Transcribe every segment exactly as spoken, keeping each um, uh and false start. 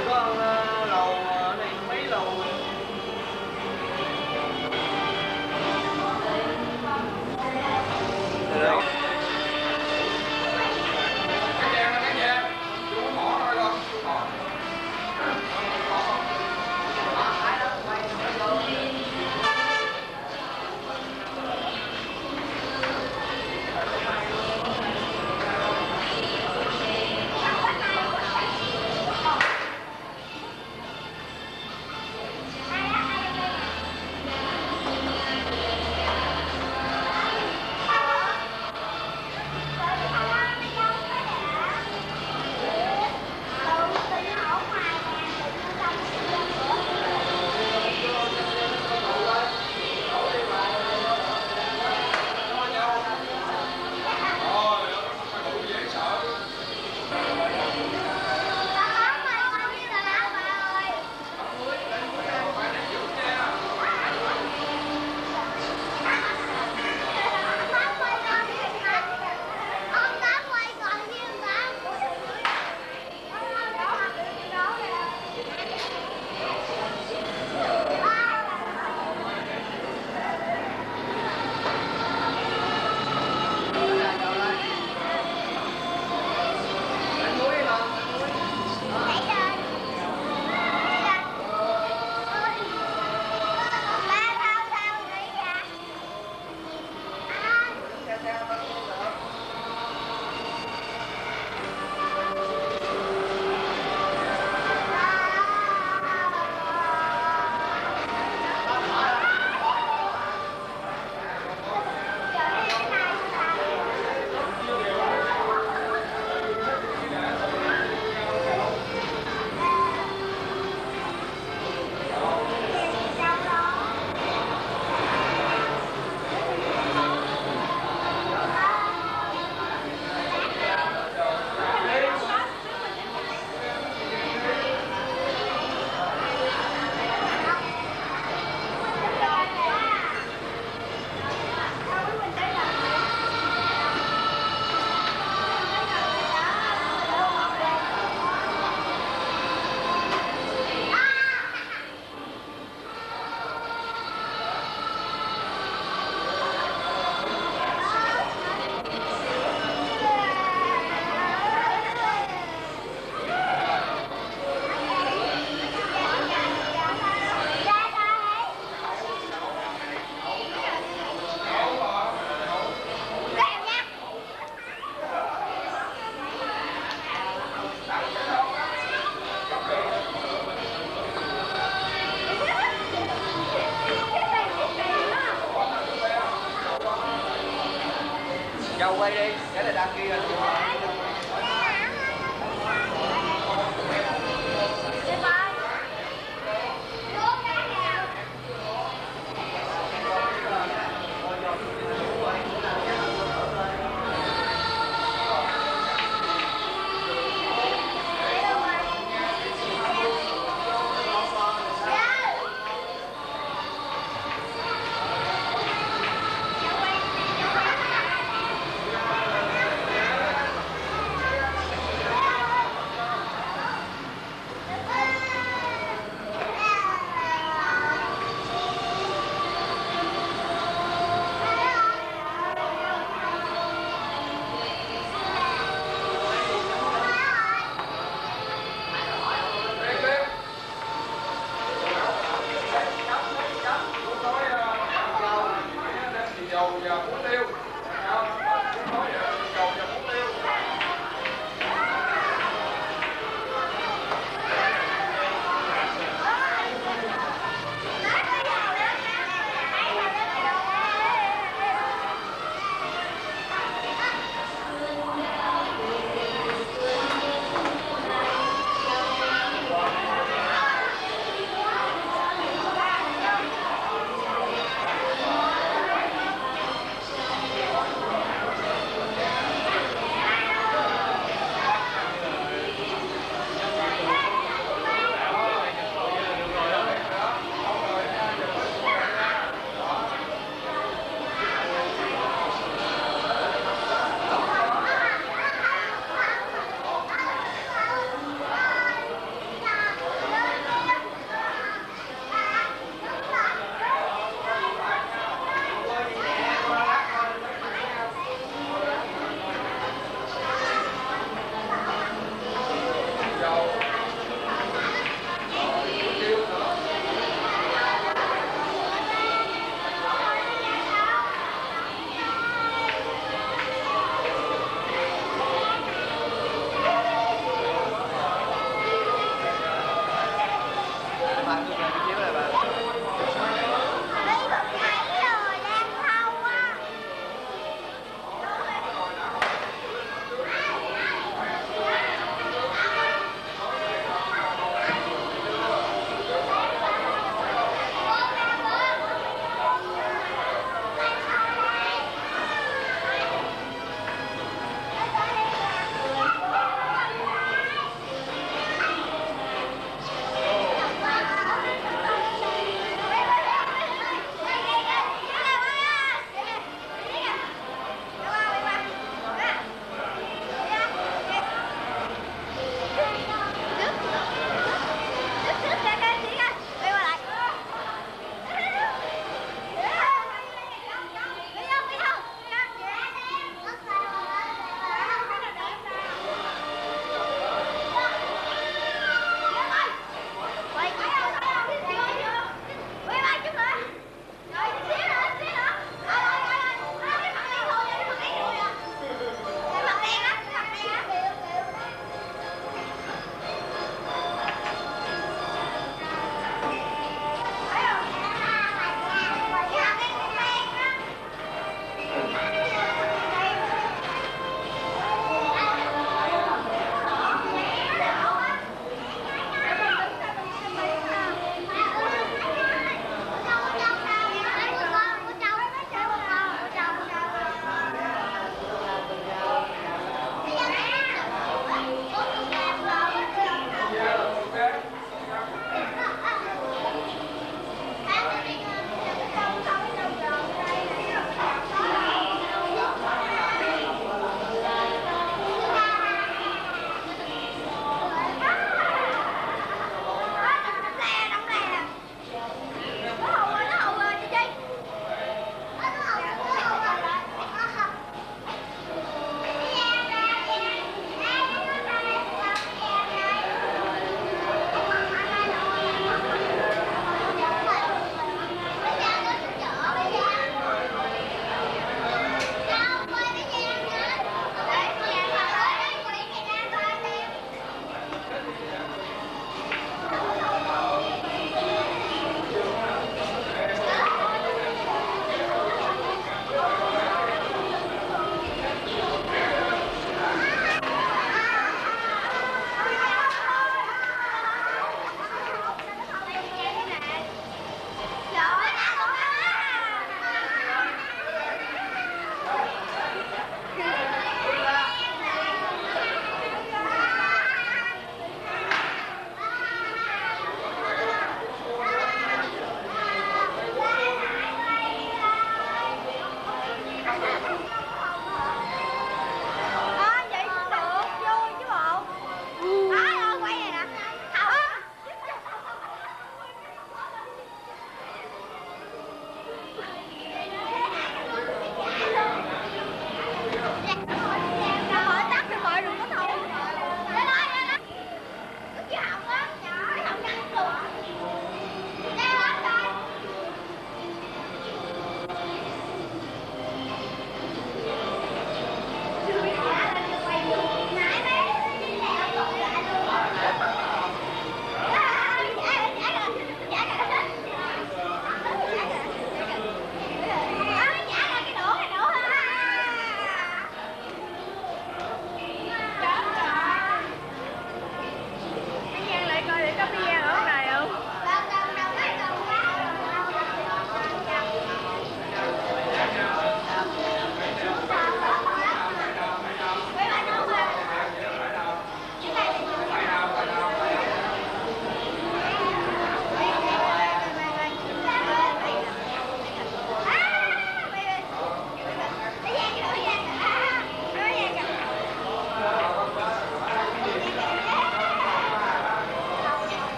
Châu quay đi, cái này đang kia rồi.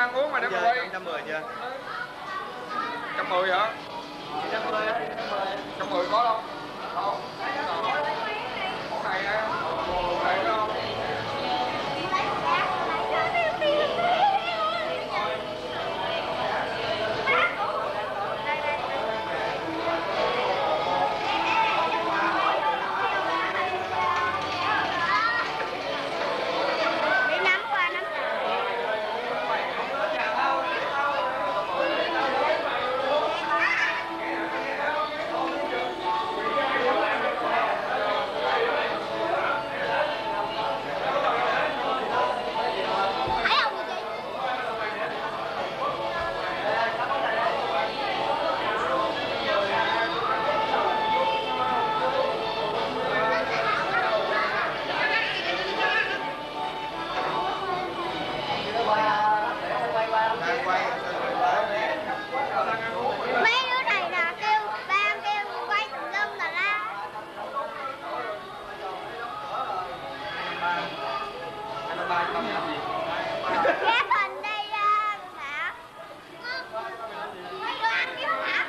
ăn uống mà để mà quay. một trăm mười chưa? một trăm mười hả? một trăm mười á, một trăm mười có đâu? Không. Món này á, món này có không? Ghép hình đây ra hả? Mấy đứa ăn chứ hả?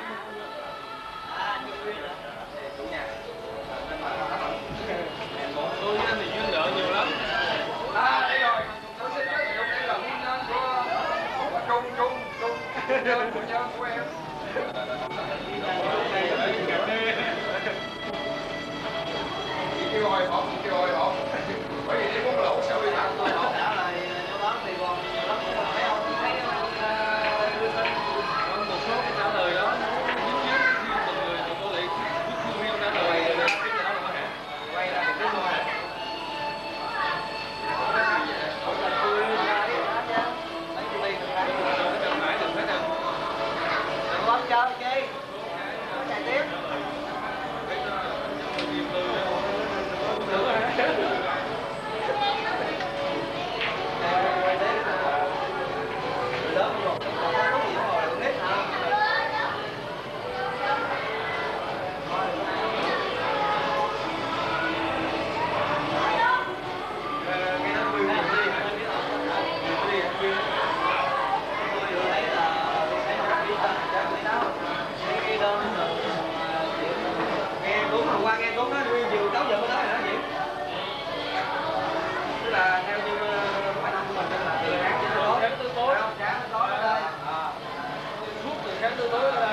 tôi với anh thì duyên nợ nhiều lắm. À đây rồi, tôi xin giới thiệu đây là nguyên nhân của Trung Trung Trung nguyên nhân của nhân của em. Chị kêu hồi hộp, chị kêu hồi hộp. Bởi vì đi muốn lẩu sẽ bị tặng tôi hộp. Đã là nếu đó thì còn lắm không thấy không? Thấy một số cái trả lời đó nó dính dính từng người thì tôi lại viết riêng trả lời tiếp cho nó là có hạn. Quay ra một cái thôi. Chơi chi? Chạy tiếp. Qua nghe Tuấn nói nguyên chiều sáu giờ mới tới rồi đó chị. Tức là theo như khả năng của mình là từ sáng đến tối. Sáng tới tối. Sáng tới tối ở đây. À. Suốt từ sáng tới tối ở đây.